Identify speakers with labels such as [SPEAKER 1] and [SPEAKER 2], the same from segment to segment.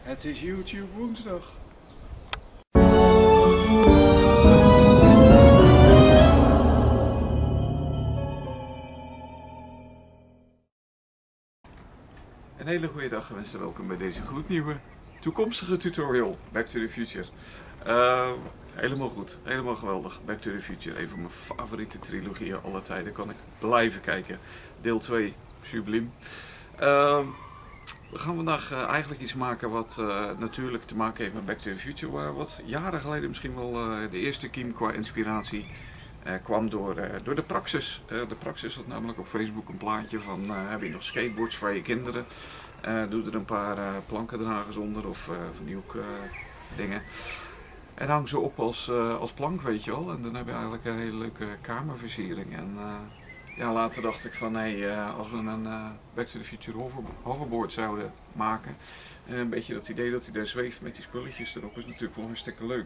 [SPEAKER 1] Het is YouTube woensdag. Een hele goede dag gewenst en welkom bij deze gloednieuwe toekomstige tutorial Back to the Future. Helemaal goed, helemaal geweldig. Back to the Future, een van mijn favoriete trilogieën aller tijden, kan ik blijven kijken. Deel 2, subliem. We gaan vandaag eigenlijk iets maken wat natuurlijk te maken heeft met Back to the Future, waar wat jaren geleden misschien wel de eerste kiem qua inspiratie kwam door de Praxis. De Praxis had namelijk op Facebook een plaatje van heb je nog skateboards voor je kinderen? Doe er een paar plankendragers onder of van die dingen. En hang ze op als plank, weet je wel. En dan heb je eigenlijk een hele leuke kamerversiering. En ja, later dacht ik van als we een Back to the Future hoverboard zouden maken. Een beetje dat idee dat hij daar zweeft met die spulletjes erop is natuurlijk wel hartstikke leuk.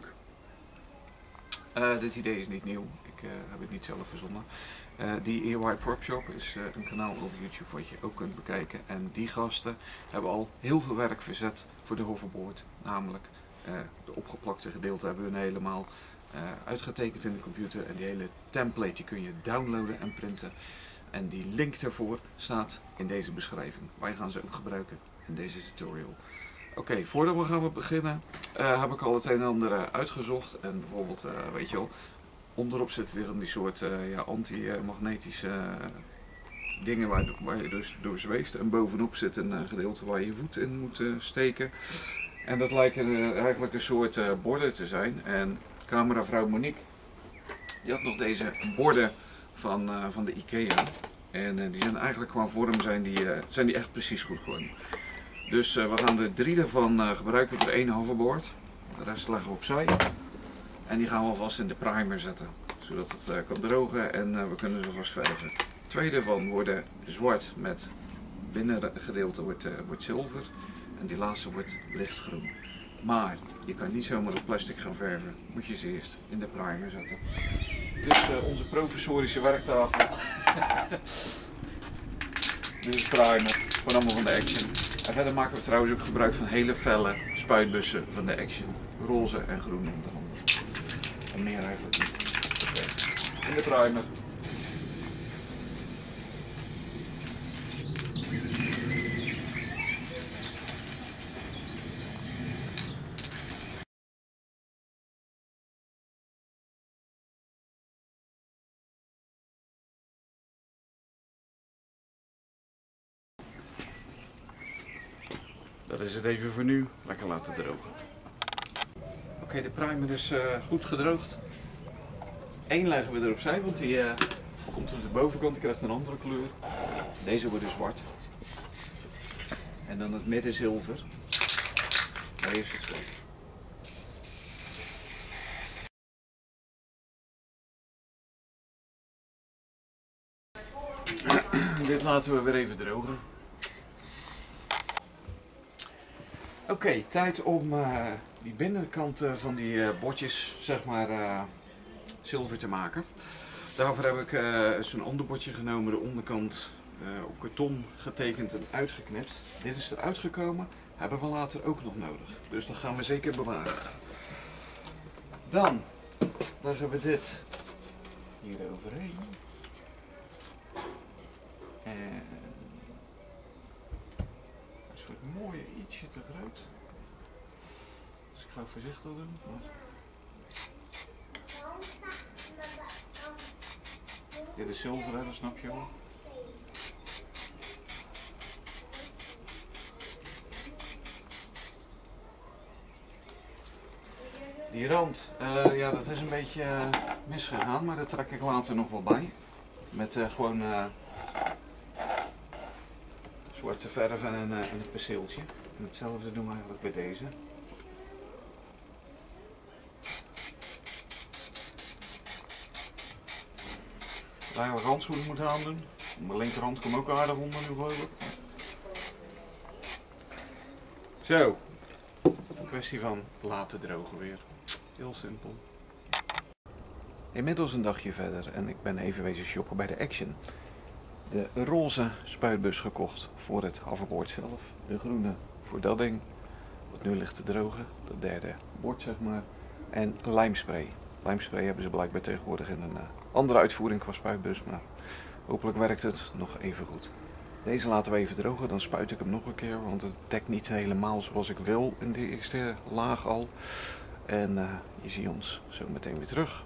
[SPEAKER 1] Dit idee is niet nieuw, ik heb het niet zelf verzonnen. Die EY Prop Shop is een kanaal op YouTube wat je ook kunt bekijken. En die gasten hebben al heel veel werk verzet voor de hoverboard. Namelijk de opgeplakte gedeelte hebben hun helemaal uitgetekend in de computer. En die hele template die kun je downloaden en printen. En die link daarvoor staat in deze beschrijving. Wij gaan ze ook gebruiken in deze tutorial. Oké, voordat we gaan beginnen heb ik al het een en ander uitgezocht. En bijvoorbeeld, weet je wel, onderop zitten van die soort anti-magnetische dingen waar je dus door zweeft. En bovenop zit een gedeelte waar je je voet in moet steken. En dat lijken eigenlijk een soort borden te zijn. En cameravrouw Monique, die had nog deze borden van de IKEA. En die zijn eigenlijk qua vorm zijn die echt precies goed geworden. Dus we gaan er 3 daarvan gebruiken voor één hoverboard. De rest leggen we opzij. En die gaan we alvast in de primer zetten. Zodat het kan drogen en we kunnen ze vast verven. 2 daarvan worden zwart met binnengedeelte wordt zilver. En die laatste wordt lichtgroen. Maar je kan niet zomaar op plastic gaan verven. Moet je ze eerst in de primer zetten. Dus onze professorische werktafel. Dit is primer. Gewoon allemaal van de Action. En verder maken we trouwens ook gebruik van hele felle spuitbussen van de Action. Roze en groen onder andere. En meer eigenlijk niet. Okay. In de primer. Dat is het even voor nu. Lekker laten drogen. Oké, de primer is goed gedroogd. Eén leggen we er opzij, want die komt op de bovenkant, die krijgt een andere kleur. Deze wordt zwart. En dan het midden zilver. Maar eerst het zwart. Dit laten we weer even drogen. Oké, tijd om die binnenkant van die bordjes zeg maar zilver te maken. Daarvoor heb ik zo'n ander bordje genomen, de onderkant op karton getekend en uitgeknipt. Dit is eruit gekomen, hebben we later ook nog nodig. Dus dat gaan we zeker bewaren. Dan leggen we dit hier overheen. En dat is voor het mooie ietsje te groot. Dus ik ga voorzichtig doen. Maar... Dit is zilver, hè, dat snap je wel. Die rand, ja, dat is een beetje misgegaan, maar dat trek ik later nog wel bij. Met gewoon zwarte verf en een perceeltje. En hetzelfde doen we eigenlijk bij deze. Eigenlijk handschoenen moeten aandoen. Mijn linkerhand komt ook aardig onder nu geloof ik. Zo. Een kwestie van laten drogen weer. Heel simpel. Inmiddels een dagje verder en ik ben even wezen shoppen bij de Action. De roze spuitbus gekocht voor het hoverboard zelf. De groene voor dat ding. wat nu ligt te drogen, dat derde bord zeg maar, en lijmspray. Lijmspray hebben ze blijkbaar tegenwoordig in een andere uitvoering qua spuitbus, maar hopelijk werkt het nog even goed. Deze laten we even drogen, dan spuit ik hem nog een keer, want het dekt niet helemaal zoals ik wil in de eerste laag al. En je ziet ons zo meteen weer terug.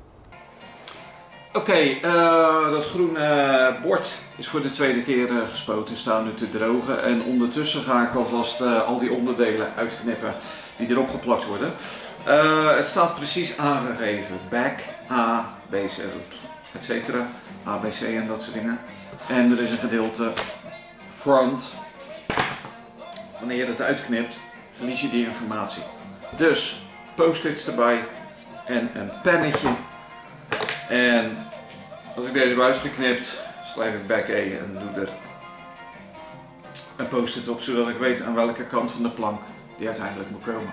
[SPEAKER 1] Oké, dat groene bord is voor de tweede keer gespoten, staan nu te drogen. En ondertussen ga ik alvast al die onderdelen uitknippen die erop geplakt worden. Het staat precies aangegeven, back, A, B, C, etc. A, B, C en dat soort dingen. En er is een gedeelte front. Wanneer je het uitknipt, verlies je die informatie. Dus post-its erbij en een pennetje. En als ik deze heb uitgeknipt, schrijf ik back A en doe er een post-it op, zodat ik weet aan welke kant van de plank die uiteindelijk moet komen.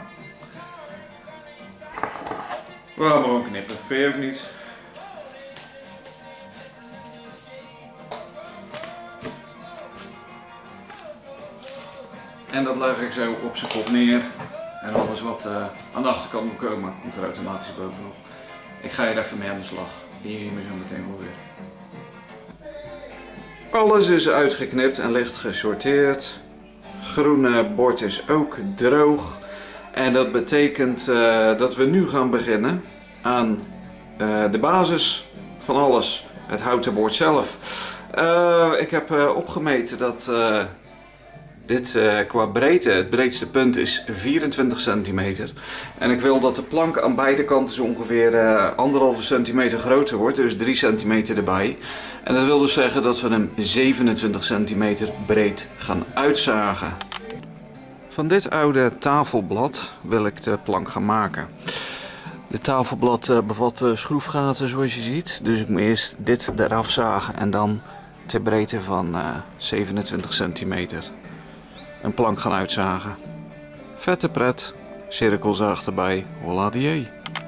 [SPEAKER 1] We gaan gewoon knippen, vind je ook niet? En dat leg ik zo op zijn kop neer. En alles wat aan de achterkant moet komen, komt er automatisch bovenop. Ik ga hier even mee aan de slag. Hier zien we zo meteen wel weer. Alles is uitgeknipt en licht gesorteerd. Groene bord is ook droog. En dat betekent dat we nu gaan beginnen aan de basis van alles. Het houten bord zelf. Ik heb opgemeten dat dit qua breedte, het breedste punt is 24 centimeter. En ik wil dat de plank aan beide kanten zo ongeveer 1,5 centimeter groter wordt, dus 3 centimeter erbij. En dat wil dus zeggen dat we hem 27 centimeter breed gaan uitzagen. Van dit oude tafelblad wil ik de plank gaan maken. Dit tafelblad bevat schroefgaten zoals je ziet, dus ik moet eerst dit eraf zagen en dan ter breedte van 27 centimeter. Een plank gaan uitzagen. Vette pret, cirkelzaag erbij, holla die.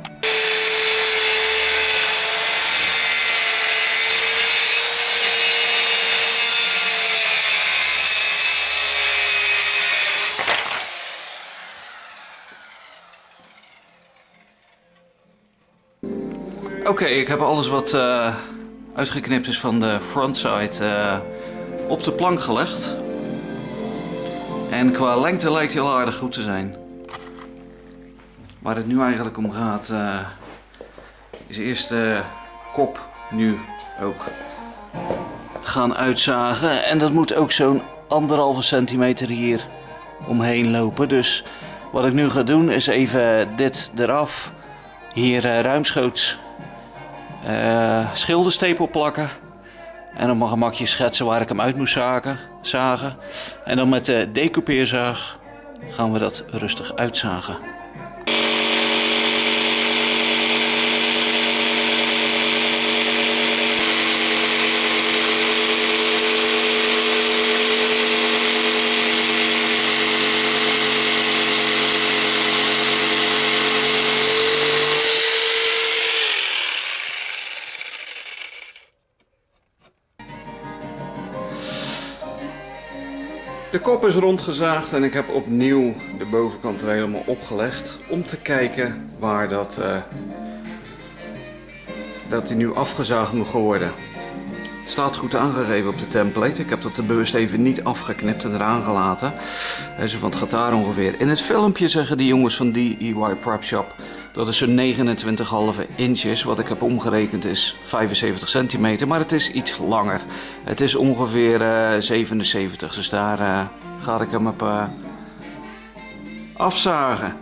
[SPEAKER 1] Oké, ik heb alles wat uitgeknipt is van de frontside op de plank gelegd. En qua lengte lijkt hij al aardig goed te zijn. Waar het nu eigenlijk om gaat, is eerst de kop nu ook gaan uitzagen. En dat moet ook zo'n 1,5 centimeter hier omheen lopen. Dus wat ik nu ga doen is even dit eraf. Hier ruimschoots schilderstapel plakken. En op mijn gemakje schetsen waar ik hem uit moest zagen. En dan met de decoupeerzaag gaan we dat rustig uitzagen. De kop is rondgezaagd en ik heb opnieuw de bovenkant er helemaal opgelegd om te kijken waar dat die nu afgezaagd moet worden. Het staat goed aangegeven op de template. Ik heb dat er bewust even niet afgeknipt en eraan gelaten. Zo van het gaat daar ongeveer. In het filmpje zeggen die jongens van DIY Prop Shop dat het zo'n 29,5 inch is. Wat ik heb omgerekend is 75 centimeter, maar het is iets langer. Het is ongeveer 77, dus daar ga ik hem op afzagen.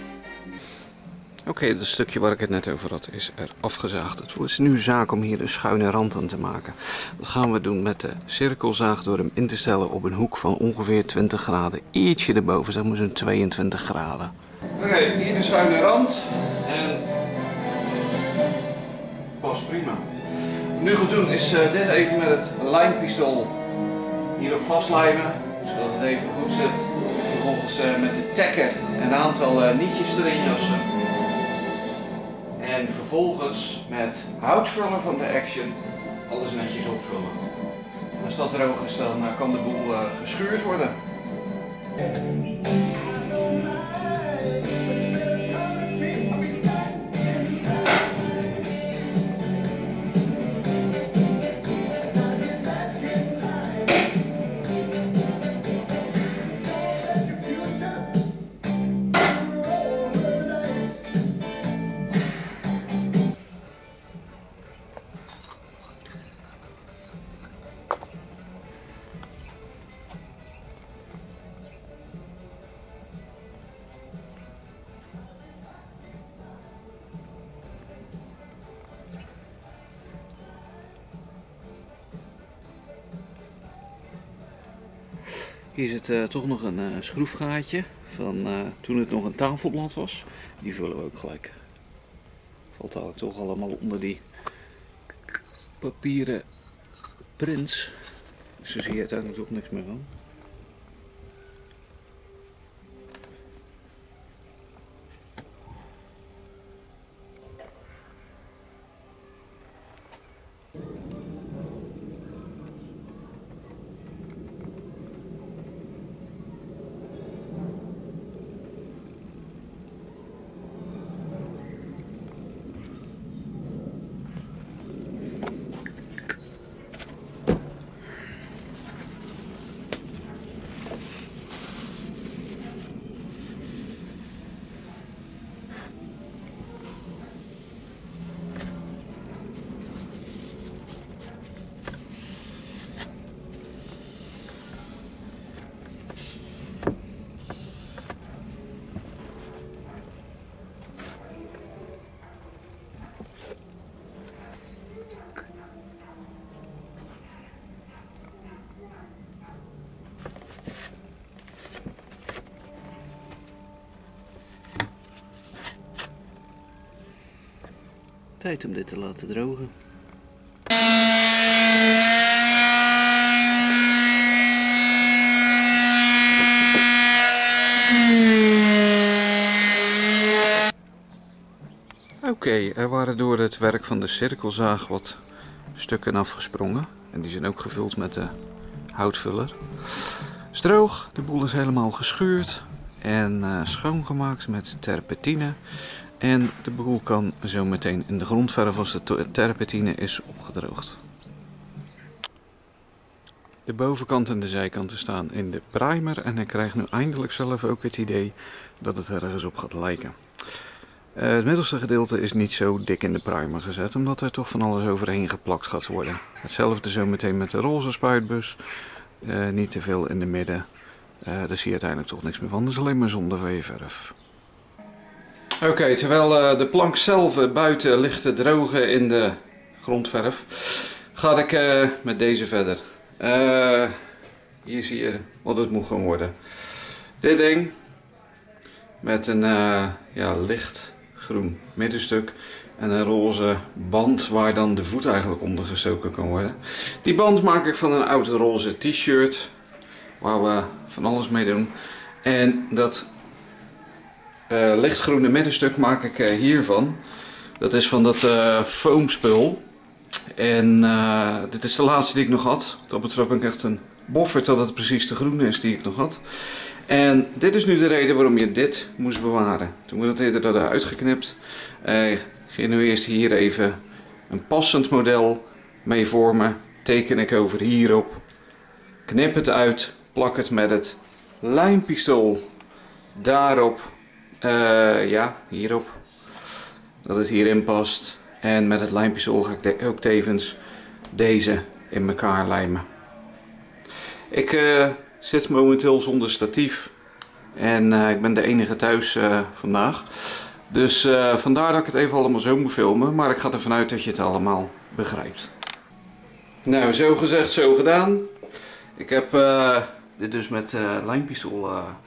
[SPEAKER 1] Oké, dat stukje waar ik het net over had is er afgezaagd. Het wordt nu zaak om hier een schuine rand aan te maken. Dat gaan we doen met de cirkelzaag door hem in te stellen op een hoek van ongeveer 20 graden. Ietsje erboven, zeg maar zo'n 22 graden. Oké, hier de schuine rand en past prima. Wat ik nu ga doen is dit even met het lijmpistool hierop vastlijmen, zodat het even goed zit. Vervolgens met de tekker een aantal nietjes erin jassen. En vervolgens met houtvullen van de Action alles netjes opvullen. Als dat droog is, dan kan de boel geschuurd worden. Hier zit toch nog een schroefgaatje van toen het nog een tafelblad was. Die vullen we ook gelijk. Valt eigenlijk toch allemaal onder die papieren prints. Dus daar zie je uiteindelijk ook niks meer van. Tijd om dit te laten drogen. Oké, er waren door het werk van de cirkelzaag wat stukken afgesprongen. En die zijn ook gevuld met de houtvuller. Het is droog, de boel is helemaal geschuurd en schoongemaakt met terpentine. En de boel kan zo meteen in de grondverf als de terpentine is opgedroogd. De bovenkant en de zijkanten staan in de primer en ik krijg nu eindelijk zelf ook het idee dat het ergens op gaat lijken. Het middelste gedeelte is niet zo dik in de primer gezet, omdat er toch van alles overheen geplakt gaat worden. Hetzelfde zo meteen met de roze spuitbus. Niet te veel in de midden. Daar zie je uiteindelijk toch niks meer van, dus alleen maar zonde van je verf. Oké, terwijl de plank zelf buiten ligt te drogen in de grondverf, ga ik met deze verder. Hier zie je wat het moet gaan worden. Dit ding met een licht groen middenstuk en een roze band waar dan de voet eigenlijk onder gestoken kan worden. Die band maak ik van een oud roze t-shirt waar we van alles mee doen. En dat lichtgroene middenstuk maak ik hiervan. Dat is van dat foamspul. En dit is de laatste die ik nog had. Dat betreft ik echt een boffert dat het precies de groene is die ik nog had. En dit is nu de reden waarom je dit moest bewaren. Toen we dat eerder hadden uitgeknipt, ging nu eerst hier even een passend model mee vormen. Teken ik over hierop, knip het uit, plak het met het lijmpistool daarop, hierop, dat het hierin past. En met het lijmpistool ga ik ook tevens deze in elkaar lijmen. Ik zit momenteel zonder statief en ik ben de enige thuis vandaag. Dus vandaar dat ik het even allemaal zo moet filmen, maar ik ga ervan uit dat je het allemaal begrijpt. Nou, zo gezegd, zo gedaan. Ik heb dit dus met lijmpistool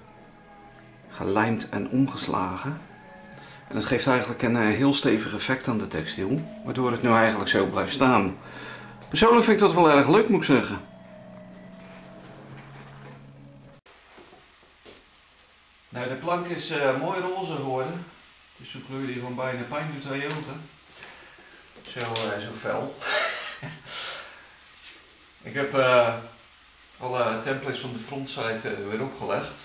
[SPEAKER 1] gelijmd en omgeslagen. En dat geeft eigenlijk een heel stevig effect aan de textiel, waardoor het nu eigenlijk zo blijft staan. Persoonlijk vind ik dat wel erg leuk, moet ik zeggen. Nou, de plank is mooi roze geworden. Het is zo'n kleur die gewoon bijna pijn doet aan je ogen. Zo fel. Ik heb alle templates van de frontsite weer opgelegd.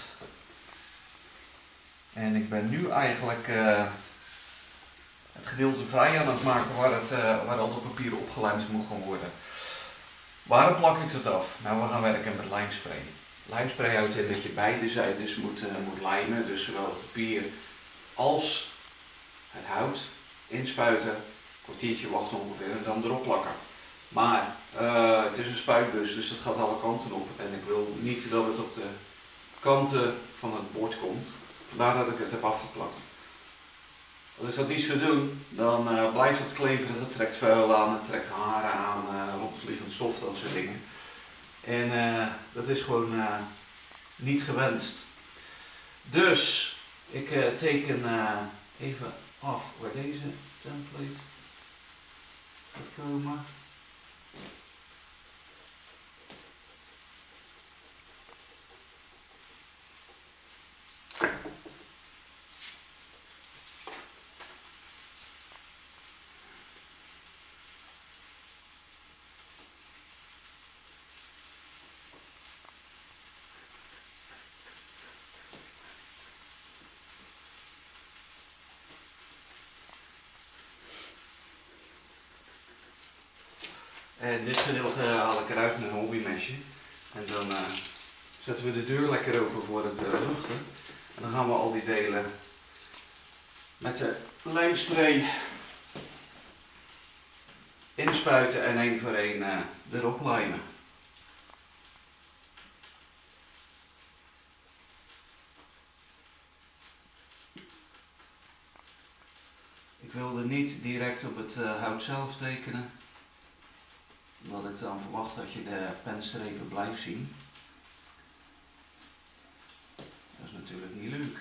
[SPEAKER 1] En ik ben nu eigenlijk het gedeelte vrij aan het maken waar al dat papier opgelijmd moet gaan worden. Waarom plak ik dat af? Nou, we gaan werken met lijmspray. Lijmspray houdt in dat je beide zijdes moet lijmen, dus zowel het papier als het hout inspuiten, een kwartiertje wachten ongeveer en dan erop plakken. Maar het is een spuitbus, dus dat gaat alle kanten op en ik wil niet dat het op de kanten van het bord komt. Vandaar dat ik het heb afgeplakt. Als ik dat niet zou doen, dan blijft het kleverig, het trekt vuil aan, het trekt haren aan, rondvliegend stof, dat soort dingen. En dat is gewoon niet gewenst. Dus ik teken even af waar deze template gaat komen. En dit gedeelte haal ik eruit met een hobbymesje. En dan zetten we de deur lekker open voor het luchten. En dan gaan we al die delen met de lijmspray inspuiten en één voor één erop lijmen. Ik wilde niet direct op het hout zelf tekenen, omdat ik dan verwacht dat je de penstrepen blijft zien. Dat is natuurlijk niet leuk.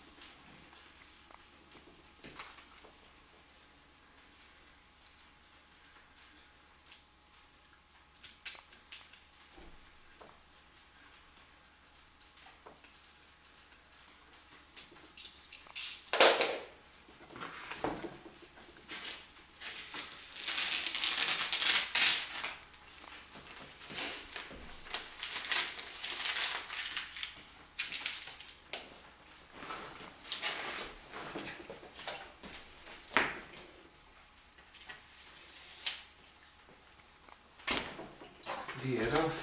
[SPEAKER 1] Die eraf.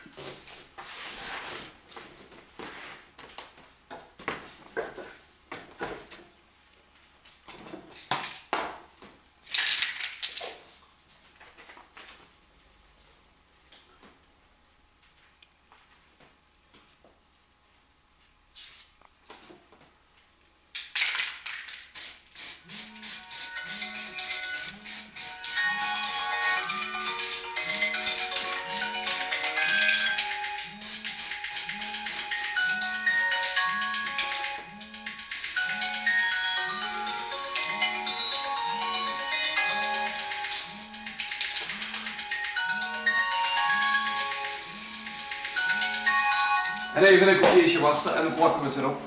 [SPEAKER 1] En even een kwartiertje wachten en dan plakken we het erop.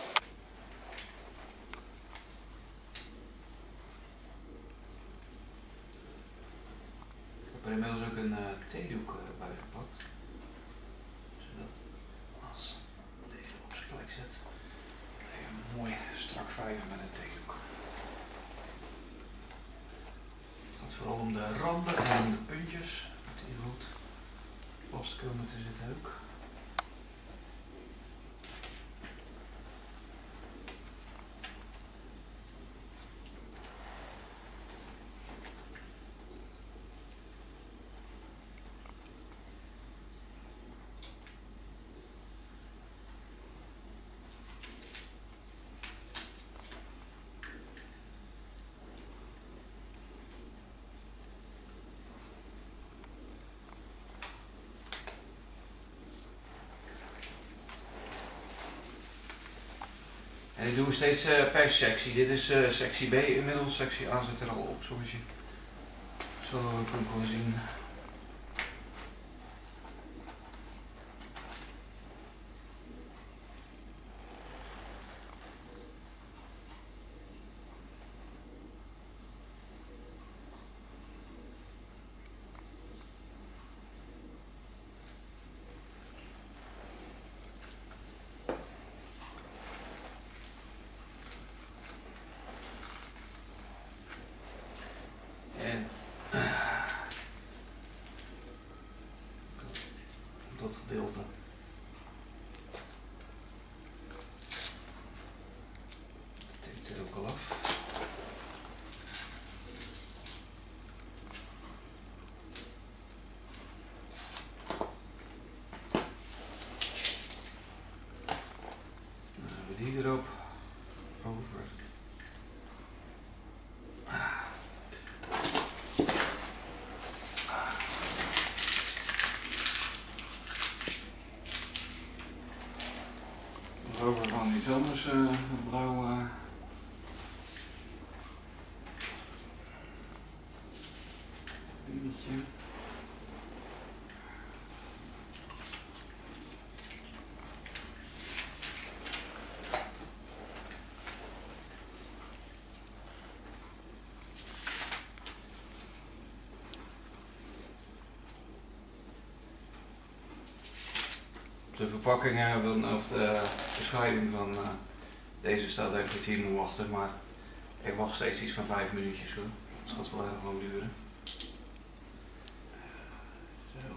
[SPEAKER 1] Ik heb er inmiddels ook een theedoek bij gepakt. Zodat als deze op zijn plek zit, even mooi strak wrijven met een theedoek. Het gaat vooral om de randen en de puntjes. Die goed vast komen te zitten ook. En die doen we steeds per sectie. Dit is sectie B inmiddels, sectie A zit er al op, zoals je zo ook kan zien. Dat gedeelte. Dat tikt er ook al af. Dan hebben we die erop. Over. iets anders, een blauw dingetje. De verpakkingen of de bescheiding van deze staat dat ik het hier moet wachten, maar ik wacht steeds iets van 5 minuutjes hoor. Dat gaat wel erg lang duren. Zo.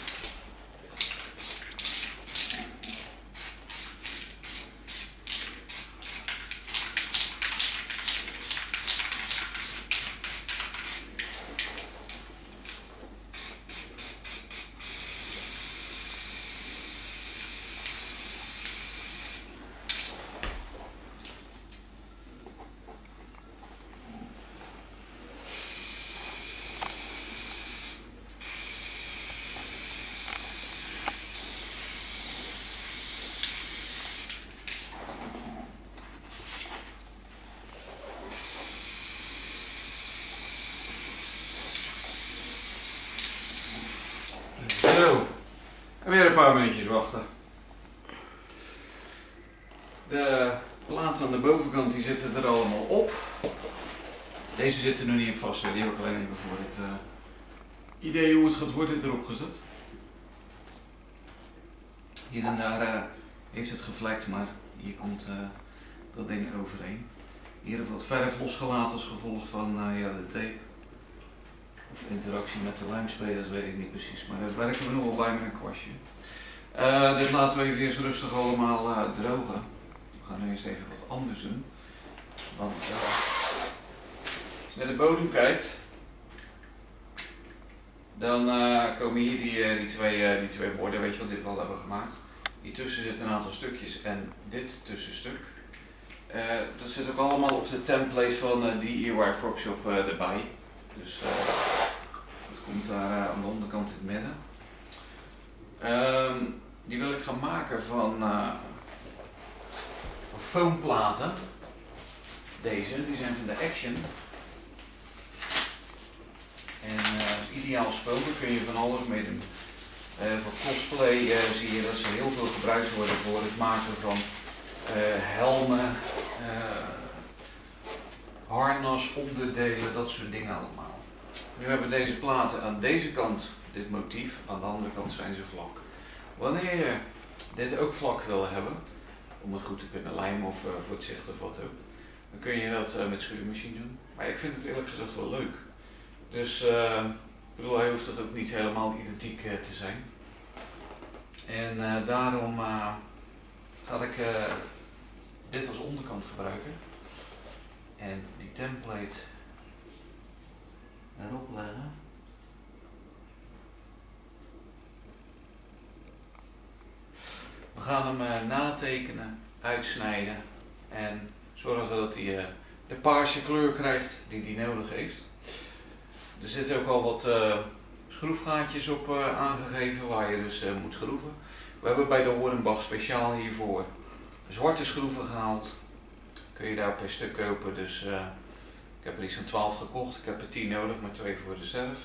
[SPEAKER 1] Zo, en weer een paar minuutjes wachten. De platen aan de bovenkant die zitten er allemaal op. Deze zitten nog niet op vast, die heb ik alleen even voor het idee hoe het gaat worden erop gezet. Hier en daar heeft het gevlekt, maar hier komt dat ding overheen. Hier heb ik wat verf losgelaten als gevolg van ja, de tape. Of interactie met de lijmspray, weet ik niet precies, maar dat werken we nog wel bij met een kwastje. Dit laten we even eerst rustig allemaal drogen. We gaan nu eerst even wat anders doen. Want als je naar de bodem kijkt, dan komen hier die twee borden, weet je wat dit wel hebben gemaakt. Hiertussen zitten een aantal stukjes en dit tussenstuk. Dat zit ook allemaal op de template van DIY Prop Shop erbij. Dus dat komt daar aan de onderkant in het midden. Die wil ik gaan maken van foamplaten. Deze, die zijn van de Action. En ideaal spul, daar kun je van alles mee doen. Voor cosplay zie je dat ze heel veel gebruikt worden voor het maken van helmen, harnas, onderdelen, dat soort dingen allemaal. Nu hebben we deze platen aan deze kant dit motief, aan de andere kant zijn ze vlak. Wanneer je dit ook vlak wil hebben, om het goed te kunnen lijmen of voor het zicht of wat ook, dan kun je dat met schuurmachine doen. Maar ik vind het eerlijk gezegd wel leuk. Dus ik bedoel, hij hoeft er ook niet helemaal identiek te zijn. En daarom ga ik dit als onderkant gebruiken. En die template erop leggen. We gaan hem natekenen, uitsnijden en zorgen dat hij de paarse kleur krijgt die hij nodig heeft. Er zitten ook al wat schroefgaatjes op aangegeven waar je dus moet schroeven. We hebben bij de Hornbach speciaal hiervoor zwarte schroeven gehaald. Kun je daar per stuk kopen, dus ik heb er iets van 12 gekocht. Ik heb er 10 nodig, maar 2 voor de reserve.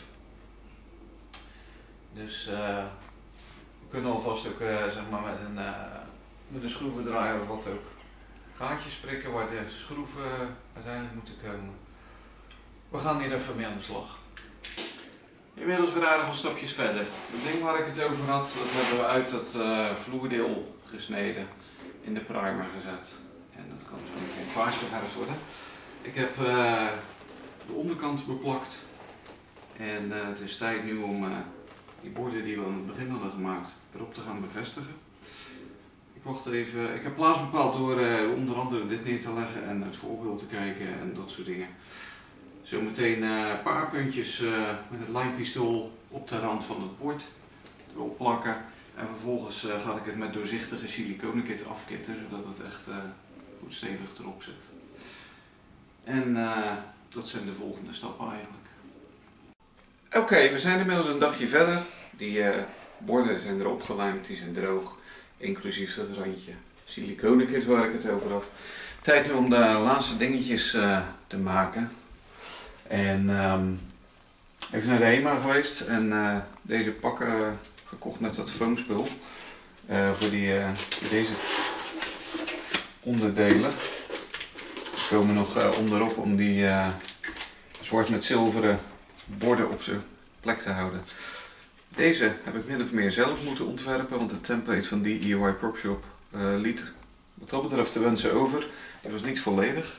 [SPEAKER 1] Dus we kunnen alvast ook zeg maar met een schroevendraaier of wat ook gaatjes prikken waar de schroeven uiteindelijk moeten komen. We gaan hier even mee aan de slag. Inmiddels weer aardig wat stapjes verder. Het ding waar ik het over had, dat hebben we uit dat vloerdeel gesneden, in de primer gezet. En dat kan zo meteen paars geverfd worden. Ik heb de onderkant beplakt. En het is tijd nu om die borden die we aan het begin hadden gemaakt erop te gaan bevestigen. Ik wacht even. Ik heb plaats bepaald door onder andere dit neer te leggen en het voorbeeld te kijken en dat soort dingen. Zometeen een paar puntjes met het lijmpistool op de rand van het bord erop plakken. En vervolgens ga ik het met doorzichtige siliconenkit afkitten, zodat het echt goed stevig erop zit. En dat zijn de volgende stappen eigenlijk. Oké, we zijn inmiddels een dagje verder. Die borden zijn erop gelijmd, die zijn droog, inclusief dat randje. siliconenkit waar ik het over had. Tijd nu om de laatste dingetjes te maken. En even naar de HEMA geweest en deze pakken gekocht met dat foamspul. Voor deze onderdelen. Er komen nog onderop om die zwart met zilveren borden op zijn plek te houden. Deze heb ik min of meer zelf moeten ontwerpen, want de template van DIY Prop Shop liet wat dat betreft de wensen over. Die was niet volledig.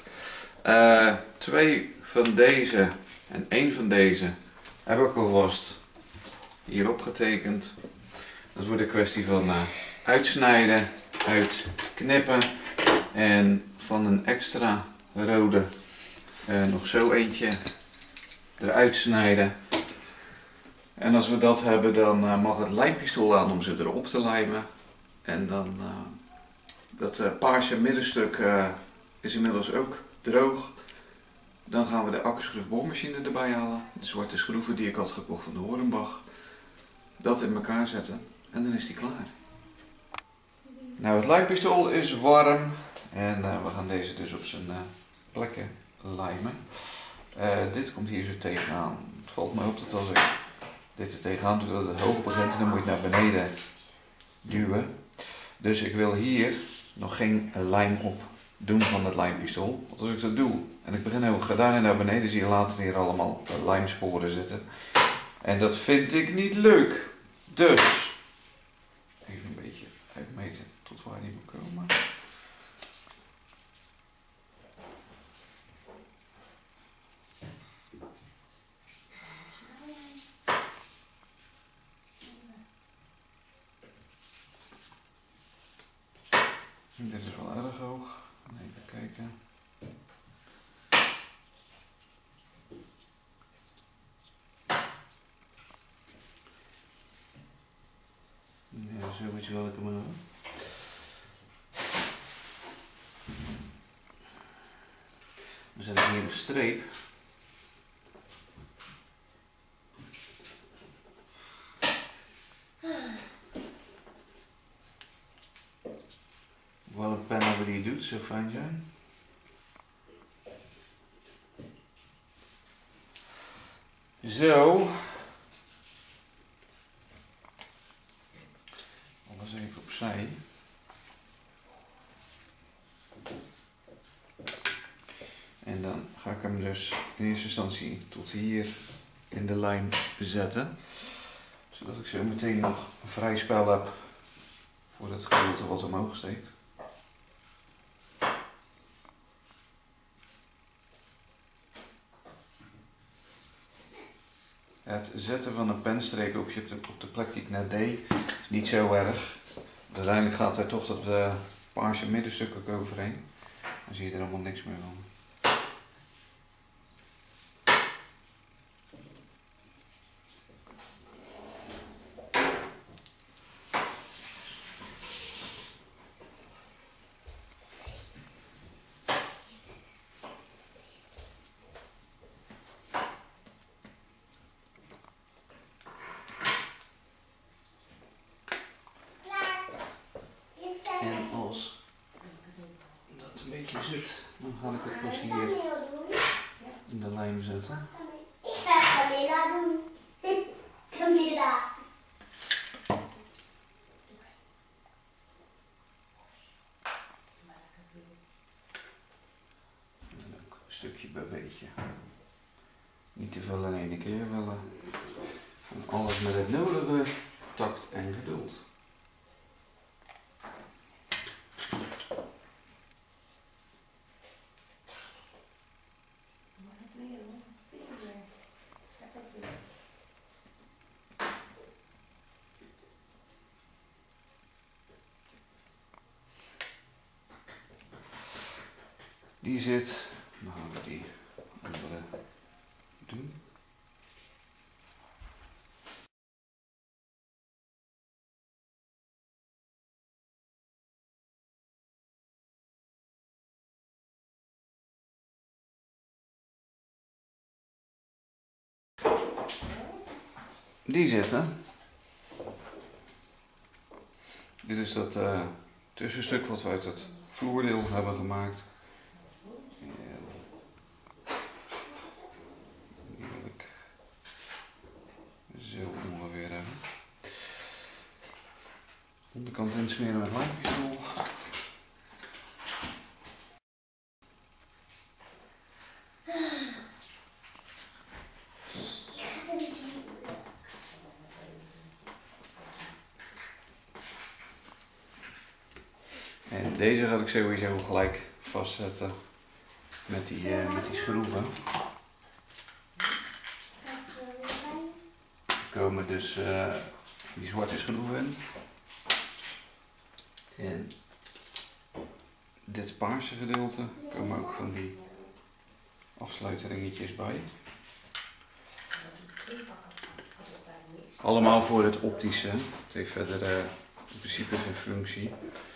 [SPEAKER 1] 2 van deze en 1 van deze heb ik alvast hierop getekend. Dat wordt een kwestie van uitsnijden, uitknippen en van een extra rode nog zo eentje eruit snijden. En als we dat hebben, dan mag het lijmpistool aan om ze erop te lijmen. En dan dat paarse middenstuk is inmiddels ook droog. Dan gaan we de akkuschroef boormachine erbij halen. De zwarte schroeven die ik had gekocht van de Hornbach. Dat in elkaar zetten en dan is die klaar. Nou, het lijmpistool is warm en we gaan deze dus op zijn plekken lijmen. Dit komt hier zo tegenaan. Het valt me op dat als ik dit er tegenaan doe dat het hoog begint en dan moet je het naar beneden duwen. Dus ik wil hier nog geen lijm op doen van het lijmpistool. Want als ik dat doe en ik begin heel gordijnen naar beneden, zie je later hier allemaal lijmsporen zitten. En dat vind ik niet leuk. Dus even een beetje uitmeten tot waar die moet komen. Dit is wel erg hoog. Even kijken. Ja, zoiets wil ik hem hebben. We zetten hier een streep. Wel een pen hebben die het doet, zou fijn zijn. Zo. Alles even opzij. En dan ga ik hem dus in eerste instantie tot hier in de lijm zetten. Zodat ik zo meteen nog een vrij spel heb voor het gedeelte wat omhoog steekt. Het zetten van een penstreep op de plek die ik net deed is niet zo erg. Uiteindelijk gaat er toch dat paarse middenstuk ook overheen. Dan zie je er helemaal niks meer van. En als dat een beetje zit, dan ga ik het pas hier in de lijm zetten.
[SPEAKER 2] Ik ga Camilla doen. Camilla.
[SPEAKER 1] En ook stukje bij beetje. Niet te veel in één keer willen. En alles met het nodige tact en geduld. Die zit, dan gaan we die andere doen. Die zitten. Dit is dat tussenstuk wat we uit het vloerdeel hebben gemaakt. En die wil ik zo ongeveer hebben. Onderkant insmeren met lijmpistool. En deze ga ik sowieso gelijk vastzetten met die schroeven. Er komen dus die zwarte schroeven in. En dit paarse gedeelte komen ook van die afsluitringetjes bij. Allemaal voor het optische. Het heeft verder in principe geen functie.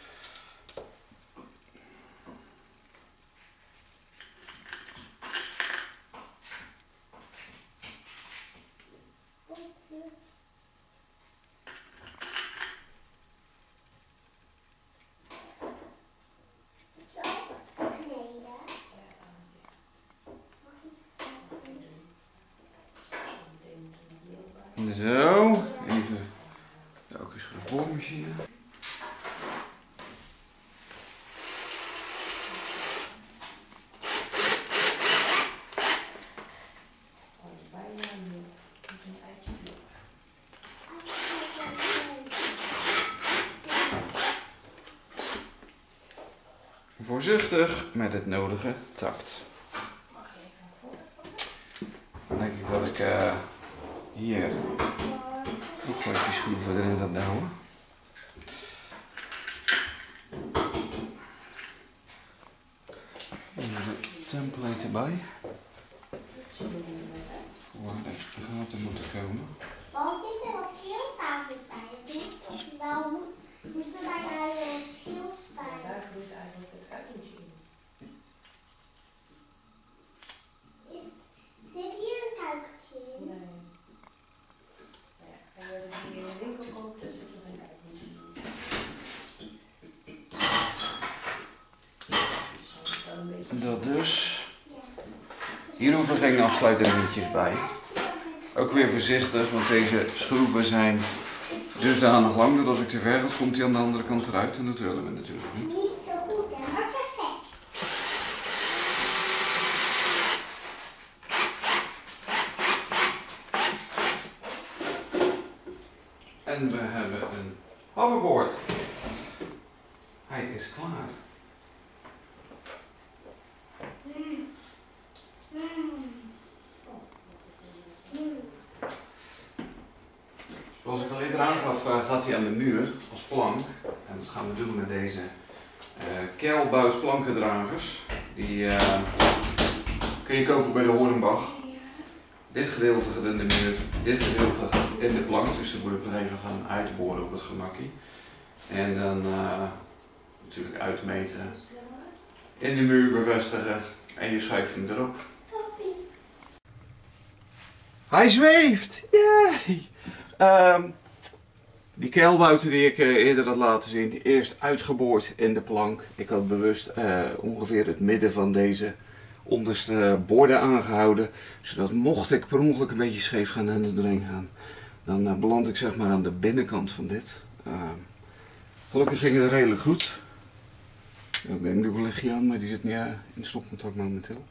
[SPEAKER 1] Zo, even elke schroefboormachine. Voorzichtig met het nodige tact. Dan denk ik dat ik hier ook wat die schroeven erin gaat douwen. Even de template erbij. Waar de gaten moeten komen.
[SPEAKER 2] Waarom zit er wat schildtafels bij? Waarom moesten wij daar schils bij?
[SPEAKER 3] Daar groeit eigenlijk het uitje in.
[SPEAKER 2] Zit hier een kuikentje in?
[SPEAKER 3] Nee. Nou ja, en als je die in de winkel koopt, dan zit er een uitje in.
[SPEAKER 1] Dat dus. Hier hoeven geen afsluiteringetjes bij. Ook weer voorzichtig, want deze schroeven zijn dusdanig lang dat als ik te ver ga, komt hij aan de andere kant eruit en dat willen we natuurlijk niet.
[SPEAKER 2] Niet zo goed, hè, maar perfect.
[SPEAKER 1] En we hebben een hoverboard. Hij is klaar. Zoals ik al eerder aangaf, gaat hij aan de muur als plank. En dat gaan we doen met deze Keilbuis plankendragers. Die kun je kopen bij de Hornbach. Dit gedeelte gaat in de muur, dit gedeelte gaat in de plank. Dus dan moet ik nog even gaan uitboren op het gemakkie. En dan natuurlijk uitmeten, in de muur bevestigen en je schuift hem erop. Hij zweeft! Yay! Die keilbuiten die ik eerder had laten zien, die eerst uitgeboord in de plank. Ik had bewust ongeveer het midden van deze onderste borden aangehouden. Zodat mocht ik per ongeluk een beetje scheef gaan en er doorheen gaan, dan beland ik zeg maar aan de binnenkant van dit. Gelukkig ging het redelijk goed. Ik denk dubbel lichtje aan, maar die zit niet in stopcontact momenteel.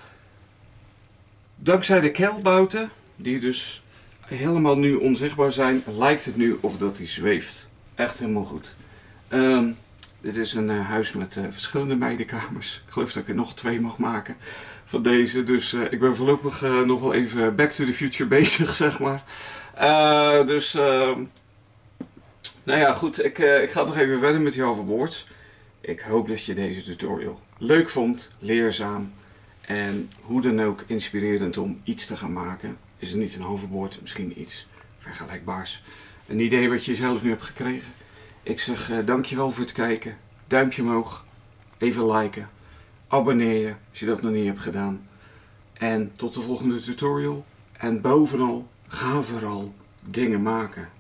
[SPEAKER 1] Dankzij de keilbuiten, die dus helemaal nu onzichtbaar zijn, lijkt het nu of dat hij zweeft. Echt helemaal goed. Dit is een huis met verschillende meidenkamers. Ik geloof dat ik er nog 2 mag maken van deze. Dus ik ben voorlopig nog wel even back to the future bezig, zeg maar. Nou ja, goed. Ik ga nog even verder met die hoverboards. Ik hoop dat je deze tutorial leuk vond, leerzaam en hoe dan ook inspirerend om iets te gaan maken. Is het niet een hoverboard, misschien iets vergelijkbaars. Een idee wat je zelf nu hebt gekregen. Ik zeg dankjewel voor het kijken. Duimpje omhoog. Even liken. Abonneer je als je dat nog niet hebt gedaan. En tot de volgende tutorial. En bovenal, ga vooral dingen maken.